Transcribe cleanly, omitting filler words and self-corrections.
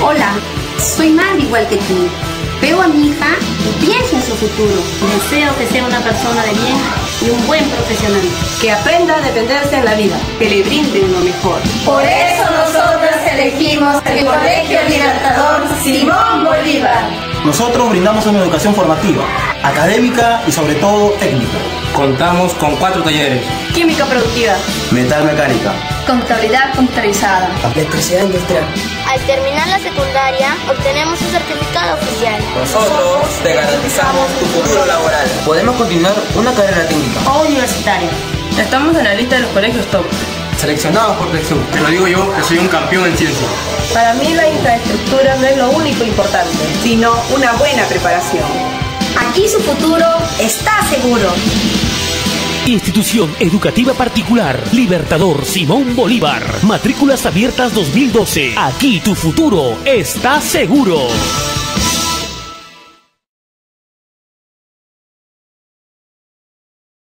Hola, soy Mandy igual que tú. Veo a mi hija y pienso en su futuro. Deseo que sea una persona de bien y un buen profesional. Que aprenda a defenderse en la vida. Que le brinden lo mejor. Por eso nosotros elegimos el Colegio Libertador Simón Bolívar. Nosotros brindamos una educación formativa, académica y sobre todo técnica. Contamos con 4 talleres: química productiva, metal mecánica, contabilidad computarizada, electricidad industrial. Al terminar la secundaria, obtenemos un certificado oficial. Nosotros te garantizamos tu futuro laboral. Podemos continuar una carrera técnica o universitaria. Estamos en la lista de los colegios top, seleccionados por TECSU. Te lo digo yo, que soy un campeón en ciencia. Para mí la infraestructura no es lo único importante, sino una buena preparación. Aquí su futuro está seguro. Institución Educativa Particular Libertador Simón Bolívar. Matrículas abiertas 2012. Aquí tu futuro está seguro.